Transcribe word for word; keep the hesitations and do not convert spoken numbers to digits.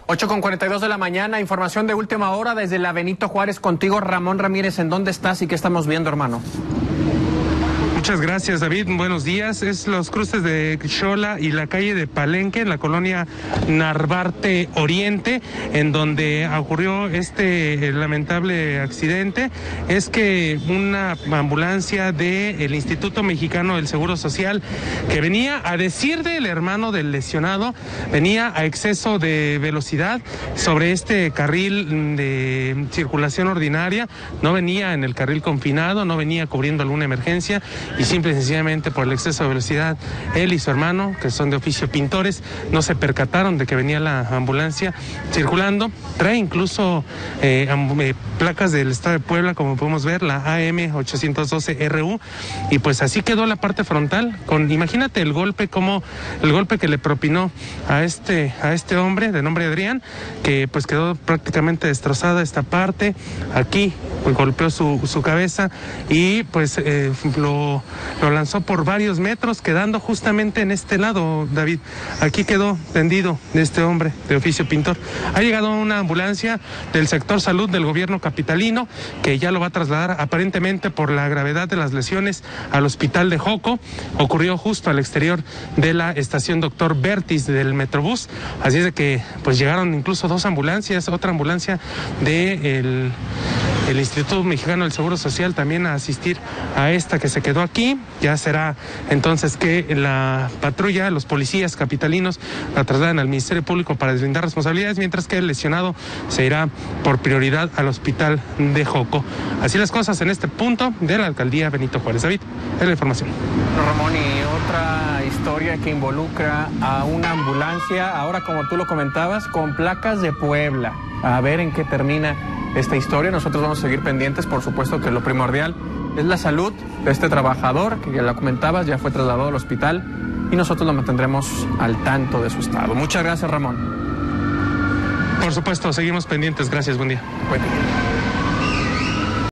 ocho con cuarenta y dos de la mañana, información de última hora desde la Benito Juárez contigo, Ramón Ramírez. ¿En dónde estás y qué estamos viendo, hermano? Muchas gracias, David. Buenos días. Es los cruces de Xola y la calle de Palenque, en la colonia Narvarte Oriente, en donde ocurrió este lamentable accidente. Es que una ambulancia del Instituto Mexicano del Seguro Social, que venía, a decir del hermano del lesionado, venía a exceso de velocidad sobre este carril de circulación ordinaria, no venía en el carril confinado, no venía cubriendo alguna emergencia, y simple y sencillamente por el exceso de velocidad, él y su hermano, que son de oficio pintores, no se percataron de que venía la ambulancia circulando. Trae incluso eh, eh, placas del estado de Puebla, como podemos ver, la A M ochocientos doce R U, y pues así quedó la parte frontal. Con, imagínate el golpe, como el golpe que le propinó a este, a este hombre de nombre Adrián, que pues quedó prácticamente destrozada esta parte. Aquí pues golpeó su, su cabeza y pues eh, lo Lo lanzó por varios metros, quedando justamente en este lado, David. Aquí quedó tendido este hombre de oficio pintor. Ha llegado una ambulancia del sector salud del gobierno capitalino, que ya lo va a trasladar aparentemente por la gravedad de las lesiones al hospital de Joco. Ocurrió justo al exterior de la estación Doctor Bertis del Metrobús. Así es de que pues llegaron incluso dos ambulancias, otra ambulancia de el, el Instituto Mexicano del Seguro Social también a asistir a esta que se quedó aquí. Ya será entonces que la patrulla, los policías capitalinos, la trasladan al Ministerio Público para deslindar responsabilidades, mientras que el lesionado se irá por prioridad al hospital de Joco. Así las cosas en este punto de la alcaldía Benito Juárez. David, es la información. Ramón, y otra historia que involucra a una ambulancia, ahora como tú lo comentabas, con placas de Puebla. A ver en qué termina esta historia. Nosotros vamos a seguir pendientes, por supuesto que lo primordial es la salud de este trabajador, que ya lo comentabas, ya fue trasladado al hospital y nosotros lo mantendremos al tanto de su estado. Muchas gracias, Ramón. Por supuesto, seguimos pendientes. Gracias, buen día. Buen día.